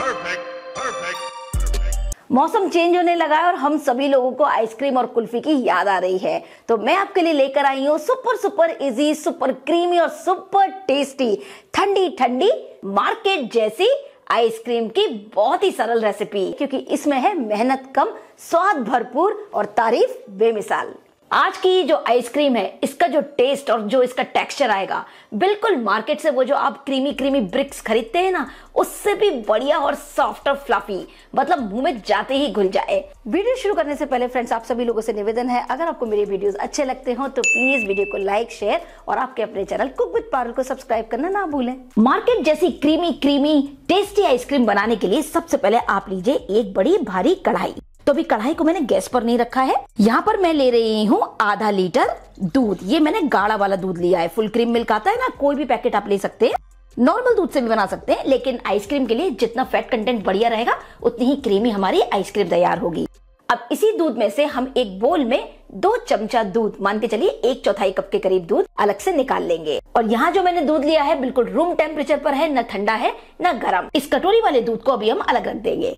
मौसम चेंज होने लगा है और हम सभी लोगों को आइसक्रीम और कुल्फी की याद आ रही है, तो मैं आपके लिए लेकर आई हूँ super super easy, super creamy और सुपर टेस्टी ठंडी ठंडी मार्केट जैसी आइसक्रीम की बहुत ही सरल रेसिपी, क्योंकि इसमें है मेहनत कम, स्वाद भरपूर और तारीफ बेमिसाल। आज की जो आइसक्रीम है, इसका जो टेस्ट और जो इसका टेक्सचर आएगा, बिल्कुल मार्केट से वो जो आप क्रीमी क्रीमी ब्रिक्स खरीदते हैं ना, उससे भी बढ़िया और सॉफ्ट और फ्लफी, मतलब मुंह में जाते ही घुल जाए। वीडियो शुरू करने से पहले फ्रेंड्स, आप सभी लोगों से निवेदन है, अगर आपको मेरे वीडियोस अच्छे लगते हो तो प्लीज वीडियो को लाइक, शेयर और आपके अपने चैनल कुक विद पारुल को सब्सक्राइब करना ना भूलें। मार्केट जैसी क्रीमी क्रीमी टेस्टी आइसक्रीम बनाने के लिए सबसे पहले आप लीजिए एक बड़ी भारी कढ़ाई। तो अभी कढ़ाई को मैंने गैस पर नहीं रखा है। यहाँ पर मैं ले रही हूँ आधा लीटर दूध। ये मैंने गाढ़ा वाला दूध लिया है। फुल क्रीम मिल्क आता है ना, कोई भी पैकेट आप ले सकते हैं, नॉर्मल दूध से भी बना सकते हैं, लेकिन आइसक्रीम के लिए जितना फैट कंटेंट बढ़िया रहेगा उतनी ही क्रीमी हमारी आइसक्रीम तैयार होगी। अब इसी दूध में से हम एक बोल में 2 चमचा दूध, मान के चलिए 1/4 कप के करीब दूध अलग से निकाल लेंगे। और यहाँ जो मैंने दूध लिया है बिल्कुल रूम टेम्परेचर पर है, न ठंडा है न गर्म। इस कटोरी वाले दूध को अभी हम अलग रख देंगे।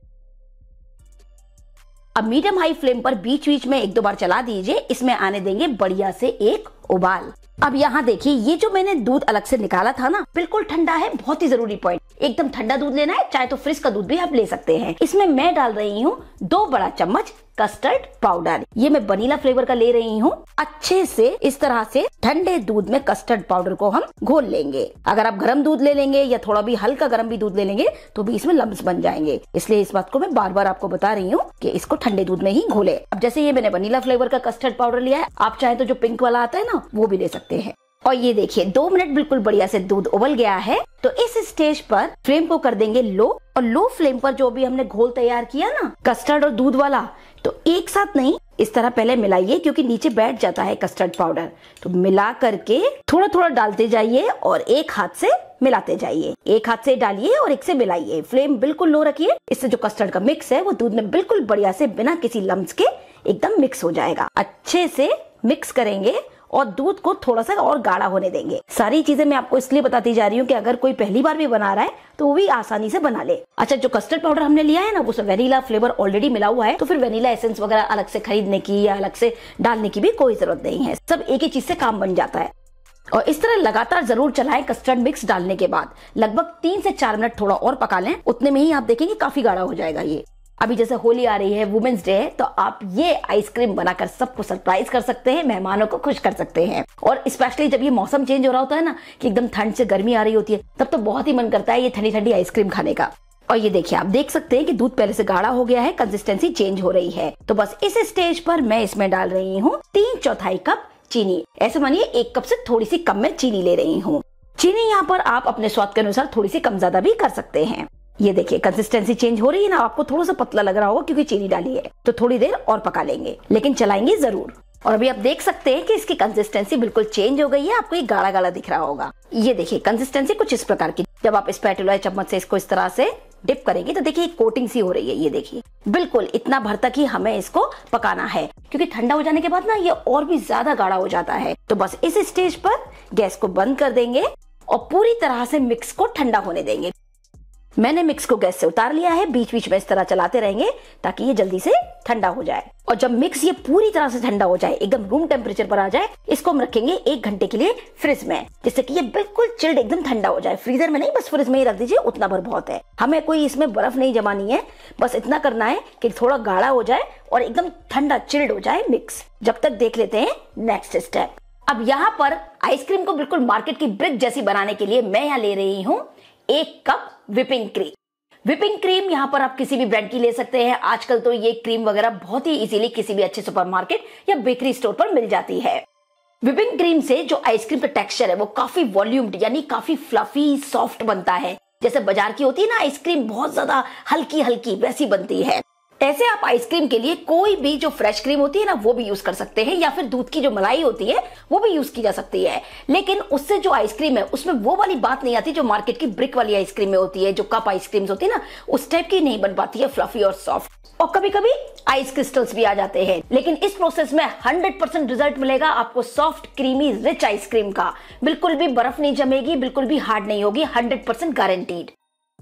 अब मीडियम हाई फ्लेम पर बीच बीच में 1-2 बार चला दीजिए। इसमें आने देंगे बढ़िया से एक उबाल। अब यहाँ देखिए, ये जो मैंने दूध अलग से निकाला था ना, बिल्कुल ठंडा है। बहुत ही जरूरी पॉइंट, एकदम ठंडा दूध लेना है, चाहे तो फ्रिज का दूध भी आप ले सकते हैं। इसमें मैं डाल रही हूँ 2 बड़ा चम्मच कस्टर्ड पाउडर। ये मैं वनीला फ्लेवर का ले रही हूँ। अच्छे से इस तरह से ठंडे दूध में कस्टर्ड पाउडर को हम घोल लेंगे। अगर आप गर्म दूध ले लेंगे या थोड़ा भी हल्का गर्म भी दूध ले लेंगे तो भी इसमें लम्स बन जाएंगे, इसलिए इस बात को मैं बार बार आपको बता रही हूँ कि इसको ठंडे दूध में ही घोले। अब जैसे ये मैंने वनीला फ्लेवर का कस्टर्ड पाउडर लिया है, आप चाहे तो जो पिंक वाला आता है ना, वो भी ले सकते हैं। और ये देखिए 2 मिनट बिल्कुल बढ़िया से दूध उबल गया है। तो इस स्टेज पर फ्लेम को कर देंगे लो, और लो फ्लेम पर जो भी हमने घोल तैयार किया ना कस्टर्ड और दूध वाला, तो एक साथ नहीं, इस तरह पहले मिलाइए, क्योंकि नीचे बैठ जाता है कस्टर्ड पाउडर। तो मिला करके थोड़ा थोड़ा डालते जाइए और एक हाथ से मिलाते जाइए। एक हाथ से डालिए और एक से मिलाइए। फ्लेम बिल्कुल लो रखिए। इससे जो कस्टर्ड का मिक्स है वो दूध में बिल्कुल बढ़िया से बिना किसी लम्स के एकदम मिक्स हो जाएगा। अच्छे से मिक्स करेंगे और दूध को थोड़ा सा और गाढ़ा होने देंगे। सारी चीजें मैं आपको इसलिए बताती जा रही हूँ कि अगर कोई पहली बार भी बना रहा है तो वो भी आसानी से बना ले। अच्छा, जो कस्टर्ड पाउडर हमने लिया है ना, वो वेनिला फ्लेवर ऑलरेडी मिला हुआ है, तो फिर वेनिला एसेंस वगैरह अलग से खरीदने की या अलग से डालने की भी कोई जरूरत नहीं है। सब एक ही चीज से काम बन जाता है। और इस तरह लगातार जरूर चलाएं। कस्टर्ड मिक्स डालने के बाद लगभग 3 से 4 मिनट थोड़ा और पका लें। उतने में ही आप देखेंगे काफी गाढ़ा हो जाएगा ये। अभी जैसे होली आ रही है, वुमेन्स डे है, तो आप ये आइसक्रीम बनाकर सबको सरप्राइज कर सकते हैं, मेहमानों को खुश कर सकते हैं। और स्पेशली जब ये मौसम चेंज हो रहा होता है ना, कि एकदम ठंड से गर्मी आ रही होती है, तब तो बहुत ही मन करता है ये ठंडी ठंडी आइसक्रीम खाने का। और ये देखिए, आप देख सकते हैं कि दूध पहले से गाढ़ा हो गया है, कंसिस्टेंसी चेंज हो रही है। तो बस इस स्टेज पर मैं इसमें डाल रही हूँ 3/4 कप चीनी। ऐसे मानिए 1 कप से थोड़ी सी कम में चीनी ले रही हूँ। चीनी यहाँ पर आप अपने स्वाद के अनुसार थोड़ी सी कम ज्यादा भी कर सकते हैं। ये देखिए कंसिस्टेंसी चेंज हो रही है ना, आपको थोड़ा सा पतला लग रहा होगा क्योंकि चीनी डाली है। तो थोड़ी देर और पका लेंगे, लेकिन चलाएंगे जरूर। और अभी आप देख सकते हैं कि इसकी कंसिस्टेंसी बिल्कुल चेंज हो गई है। आपको ये गाढ़ा गाढ़ा दिख रहा होगा। ये देखिए कंसिस्टेंसी कुछ इस प्रकार की। जब आप स्पैटुला चम्मच से इसको इस तरह से डिप करेंगे तो देखिए कोटिंग सी हो रही है। ये देखिए बिल्कुल इतना भर तक ही हमें इसको पकाना है, क्योंकि ठंडा हो जाने के बाद ना ये और भी ज्यादा गाढ़ा हो जाता है। तो बस इस स्टेज पर गैस को बंद कर देंगे और पूरी तरह से मिक्स को ठंडा होने देंगे। मैंने मिक्स को गैस से उतार लिया है। बीच बीच में इस तरह चलाते रहेंगे ताकि ये जल्दी से ठंडा हो जाए। और जब मिक्स ये पूरी तरह से ठंडा हो जाए, एकदम रूम टेम्परेचर पर आ जाए, इसको हम रखेंगे 1 घंटे के लिए फ्रिज में, जिससे कि ये बिल्कुल चिल्ड एकदम ठंडा हो जाए। फ्रीजर में नहीं, बस फ्रिज में ही रख दीजिए, उतना भर बहुत है। हमें कोई इसमें बर्फ नहीं जमानी है, बस इतना करना है कि थोड़ा गाढ़ा हो जाए और एकदम ठंडा चिल्ड हो जाए मिक्स। जब तक देख लेते हैं नेक्स्ट स्टेप। अब यहाँ पर आइसक्रीम को बिल्कुल मार्केट की ब्रिक जैसी बनाने के लिए मैं यहाँ ले रही हूँ 1 cup whipping cream. Whipping cream यहाँ पर आप किसी भी ब्रांड की ले सकते हैं। आजकल तो ये क्रीम वगैरह बहुत ही इजीली किसी भी अच्छे सुपरमार्केट या बेकरी स्टोर पर मिल जाती है। विपिंग क्रीम से जो आइसक्रीम का टेक्सचर है वो काफी वॉल्यूम्ड, यानी काफी फ्लफी सॉफ्ट बनता है। जैसे बाजार की होती है ना आइसक्रीम, बहुत ज्यादा हल्की हल्की, वैसी बनती है। ऐसे आप आइसक्रीम के लिए कोई भी जो फ्रेश क्रीम होती है ना, वो भी यूज कर सकते हैं, या फिर दूध की जो मलाई होती है वो भी यूज की जा सकती है। लेकिन उससे जो आइसक्रीम है उसमें वो वाली बात नहीं आती जो मार्केट की ब्रिक वाली आइसक्रीम में होती है। जो कप आइसक्रीम्स होती है ना, उस टाइप की नहीं बन पाती है, फ्लफी और सॉफ्ट। और कभी कभी आइस क्रिस्टल्स भी आ जाते हैं। लेकिन इस प्रोसेस में 100% रिजल्ट मिलेगा आपको सॉफ्ट क्रीमी रिच आइसक्रीम का। बिल्कुल भी बर्फ नहीं जमेगी, बिल्कुल भी हार्ड नहीं होगी, 100% गारंटीड।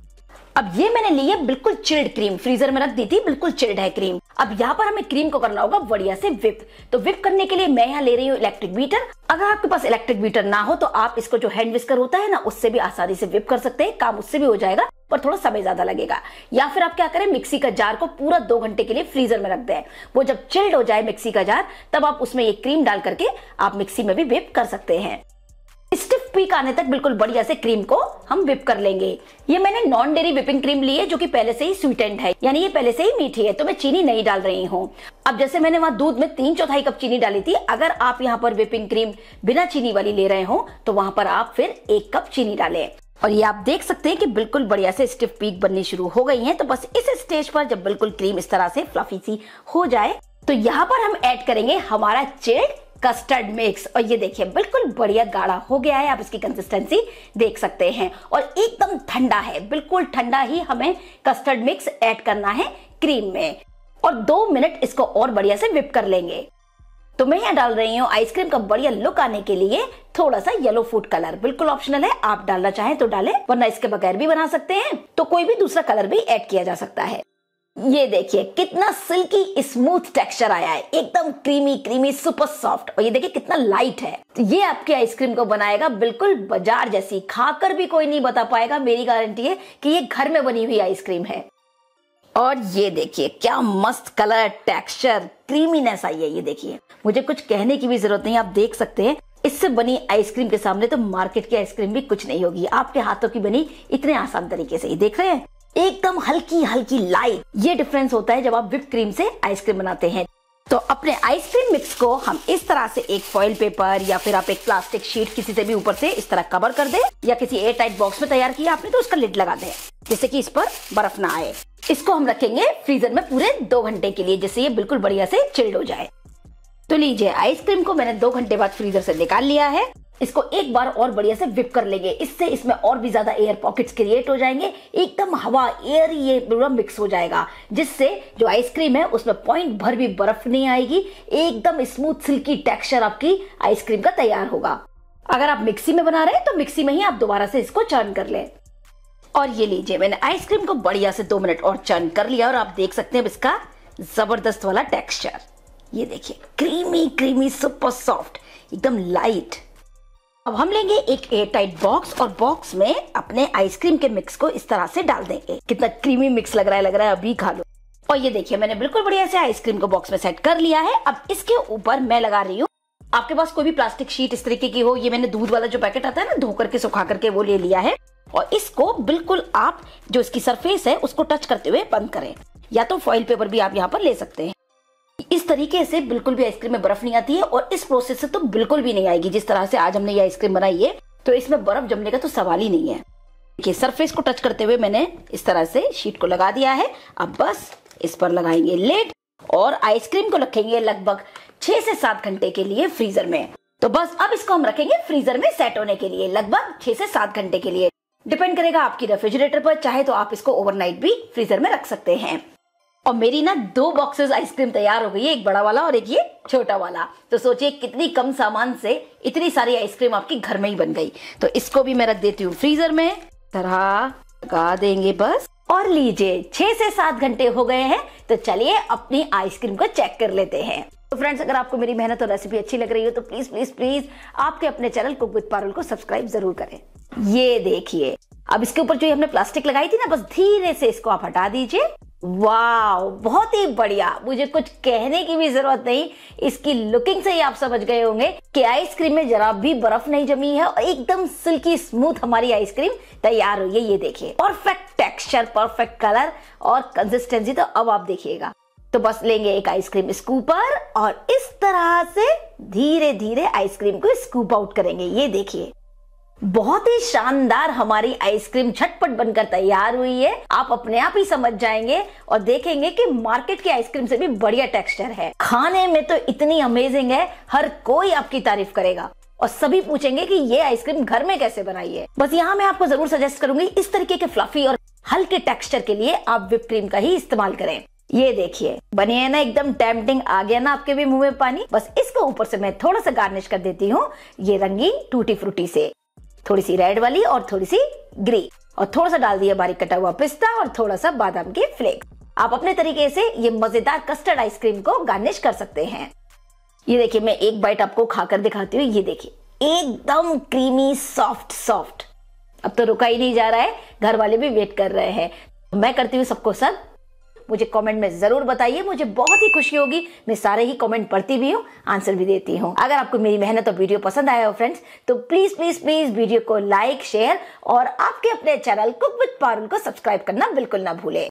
अब ये मैंने ली है बिल्कुल चिल्ड क्रीम, फ्रीजर में रख दी थी, बिल्कुल चिल्ड है क्रीम। अब यहाँ पर हमें क्रीम को करना होगा बढ़िया से विप। तो विप करने के लिए मैं यहाँ ले रही हूँ इलेक्ट्रिक बीटर। अगर आपके पास इलेक्ट्रिक बीटर ना हो तो आप इसको जो हैंड विस्कर होता है ना, उससे भी आसानी से विप कर सकते हैं, काम उससे भी हो जाएगा, पर थोड़ा समय ज्यादा लगेगा। या फिर आप क्या करें, मिक्सी का जार को पूरा 2 घंटे के लिए फ्रीजर में रख दें। वो जब चिल्ड हो जाए मिक्सी का जार, तब आप उसमें ये क्रीम डाल करके आप मिक्सी में भी विप कर सकते हैं। स्टिफ पीक आने तक बिल्कुल बढ़िया से क्रीम को हम विप कर लेंगे। ये मैंने नॉन डेयरी विपिंग क्रीम ली है, जो कि पहले से ही स्वीटेंड है, यानी ये पहले से ही मीठी है, तो मैं चीनी नहीं डाल रही हूँ। अब जैसे मैंने वहां दूध में 3/4 कप चीनी डाली थी, अगर आप यहाँ पर विपिंग क्रीम बिना चीनी वाली ले रहे हो तो वहां पर आप फिर 1 कप चीनी डालें। और ये आप देख सकते हैं कि बिल्कुल बढ़िया से स्टिफ पीक बननी शुरू हो गई है। तो बस इस स्टेज पर जब बिल्कुल क्रीम इस तरह से फ्लफी सी हो जाए, तो यहाँ पर हम ऐड करेंगे हमारा चिल्ड कस्टर्ड मिक्स। और ये देखिए बिल्कुल बढ़िया गाढ़ा हो गया है, आप इसकी कंसिस्टेंसी देख सकते हैं, और एकदम ठंडा है, बिल्कुल ठंडा ही हमें कस्टर्ड मिक्स ऐड करना है क्रीम में। और 2 मिनट इसको और बढ़िया से विप कर लेंगे। तो मैं यहाँ डाल रही हूँ आइसक्रीम का बढ़िया लुक आने के लिए थोड़ा सा येलो फूड कलर, बिल्कुल ऑप्शनल है, आप डालना चाहें तो डालें, वरना इसके बगैर भी बना सकते हैं, तो कोई भी दूसरा कलर भी ऐड किया जा सकता है। ये देखिए कितना सिल्की स्मूथ टेक्सचर आया है, एकदम क्रीमी क्रीमी सुपर सॉफ्ट, और ये देखिए कितना लाइट है। तो ये आपकी आइसक्रीम को बनाएगा बिल्कुल बाजार जैसी, खाकर भी कोई नहीं बता पाएगा, मेरी गारंटी है कि ये घर में बनी हुई आइसक्रीम है। और ये देखिए क्या मस्त कलर, टेक्सचर, क्रीमीनेस आई है। ये देखिए मुझे कुछ कहने की भी जरूरत नहीं, आप देख सकते हैं इससे बनी आइसक्रीम के सामने तो मार्केट की आइसक्रीम भी कुछ नहीं होगी, आपके हाथों की बनी इतने आसान तरीके से। ही देख रहे हैं एकदम हल्की हल्की लाइट, ये डिफरेंस होता है जब आप व्हिप क्रीम से आइसक्रीम बनाते हैं। तो अपने आइसक्रीम मिक्स को हम इस तरह से एक फॉइल पेपर या फिर आप एक प्लास्टिक शीट किसी से भी ऊपर से इस तरह कवर कर दें, या किसी एयर टाइट बॉक्स में तैयार किया आपने तो उसका लिड लगा दें, जिससे कि इस पर बर्फ ना आए। इसको हम रखेंगे फ्रीजर में पूरे 2 घंटे के लिए, जिससे ये बिल्कुल बढ़िया से चिल्ड हो जाए। तो लीजिए आइसक्रीम को मैंने 2 घंटे बाद फ्रीजर से निकाल लिया है। इसको एक बार और बढ़िया से विप कर लेंगे, इससे इसमें और भी ज्यादा एयर पॉकेट्स क्रिएट हो जाएंगे, एकदम हवा एयर ये पूरा मिक्स हो जाएगा, जिससे जो आइसक्रीम है उसमें पॉइंट भर भी बर्फ नहीं आएगी, एकदम स्मूथ सिल्की टेक्सचर आपकी आइसक्रीम का तैयार होगा। अगर आप मिक्सी में बना रहे हैं तो मिक्सी में ही आप दोबारा से इसको चर्न कर लें। और ये लीजिए मैंने आइसक्रीम को बढ़िया से 2 मिनट और चर्न कर लिया, और आप देख सकते हैं इसका जबरदस्त वाला टेक्सचर। ये देखिए क्रीमी क्रीमी सुपर सॉफ्ट, एकदम लाइट। अब हम लेंगे एक एयर टाइट बॉक्स, और बॉक्स में अपने आइसक्रीम के मिक्स को इस तरह से डाल देंगे। कितना क्रीमी मिक्स लग रहा है, अभी खा लो। और ये देखिए मैंने बिल्कुल बढ़िया से आइसक्रीम को बॉक्स में सेट कर लिया है। अब इसके ऊपर मैं लगा रही हूँ, आपके पास कोई भी प्लास्टिक शीट इस तरीके की हो, ये मैंने दूध वाला जो पैकेट आता है ना धो करके सुखा करके वो ले लिया है, और इसको बिल्कुल आप जो इसकी सरफेस है उसको टच करते हुए बंद करें, या तो फॉइल पेपर भी आप यहाँ पर ले सकते हैं। इस तरीके से बिल्कुल भी आइसक्रीम में बर्फ नहीं आती है, और इस प्रोसेस से तो बिल्कुल भी नहीं आएगी। जिस तरह से आज हमने ये आइसक्रीम बनाई है तो इसमें बर्फ जमने का तो सवाल ही नहीं है। देखिए सरफेस को टच करते हुए मैंने इस तरह से शीट को लगा दिया है। अब बस इस पर लगाएंगे लिड, और आइसक्रीम को रखेंगे लगभग 6 से 7 घंटे के लिए फ्रीजर में। तो बस अब इसको हम रखेंगे फ्रीजर में सेट होने के लिए लगभग 6 से 7 घंटे के लिए, डिपेंड करेगा आपकी रेफ्रिजरेटर पर, चाहे तो आप इसको ओवरनाइट भी फ्रीजर में रख सकते हैं। और मेरी ना 2 बॉक्सेस आइसक्रीम तैयार हो गई है, एक बड़ा वाला और एक ये छोटा वाला। तो सोचिए कितनी कम सामान से इतनी सारी आइसक्रीम आपकी घर में ही बन गई। तो इसको भी मैं रख देती हूँ फ्रीजर में, तरह लगा देंगे बस। और लीजिए 6 से 7 घंटे हो गए हैं, तो चलिए अपनी आइसक्रीम को चेक कर लेते हैं। तो फ्रेंड्स अगर आपको मेरी मेहनत और रेसिपी अच्छी लग रही हो तो प्लीज प्लीज प्लीज आपके अपने चैनल कुक विद पारुल को सब्सक्राइब जरूर करें। ये देखिए अब इसके ऊपर जो हमने प्लास्टिक लगाई थी ना, बस धीरे से इसको आप हटा दीजिए। वाव बहुत ही बढ़िया, मुझे कुछ कहने की भी जरूरत नहीं, इसकी लुकिंग से ही आप समझ गए होंगे कि आइसक्रीम में जरा भी बर्फ नहीं जमी है, और एकदम सिल्की स्मूथ हमारी आइसक्रीम तैयार हुई है। ये देखिए परफेक्ट टेक्सचर, परफेक्ट कलर और कंसिस्टेंसी। तो अब आप देखिएगा, तो बस लेंगे एक आइसक्रीम स्कूपर और इस तरह से धीरे धीरे आइसक्रीम को स्कूप आउट करेंगे। ये देखिए बहुत ही शानदार हमारी आइसक्रीम झटपट बनकर तैयार हुई है। आप अपने आप ही समझ जाएंगे और देखेंगे कि मार्केट की आइसक्रीम से भी बढ़िया टेक्सचर है, खाने में तो इतनी अमेजिंग है, हर कोई आपकी तारीफ करेगा और सभी पूछेंगे कि ये आइसक्रीम घर में कैसे बनाई है। बस यहाँ मैं आपको जरूर सजेस्ट करूंगी इस तरीके के फ्लफी और हल्के टेक्सचर के लिए आप व्हिप क्रीम का ही इस्तेमाल करें। ये देखिए बनी है ना, एकदम टेम्पटिंग, आ गया ना आपके भी मुंह में पानी। बस इसको ऊपर से मैं थोड़ा सा गार्निश कर देती हूँ ये रंगीन टूटी फ्रूटी से, थोड़ी सी रेड वाली और थोड़ी सी ग्रीन। और थोड़ा सा डाल दिया बारीक कटा हुआ पिस्ता और थोड़ा सा बादाम के फ्लेक्स। आप अपने तरीके से ये मजेदार कस्टर्ड आइसक्रीम को गार्निश कर सकते हैं। ये देखिए, मैं एक बाइट आपको खाकर दिखाती हूँ। ये देखिए, एकदम क्रीमी सॉफ्ट सॉफ्ट। अब तो रुका ही नहीं जा रहा है, घर वाले भी वेट कर रहे हैं। मैं करती हूँ सबको सर्व। मुझे कमेंट में जरूर बताइए, मुझे बहुत ही खुशी होगी। मैं सारे ही कमेंट पढ़ती भी हूँ, आंसर भी देती हूँ। अगर आपको मेरी मेहनत और वीडियो पसंद आया हो फ्रेंड्स, तो प्लीज प्लीज प्लीज वीडियो को लाइक, शेयर और आपके अपने चैनल कुक विद पारुल को सब्सक्राइब करना बिल्कुल ना भूले।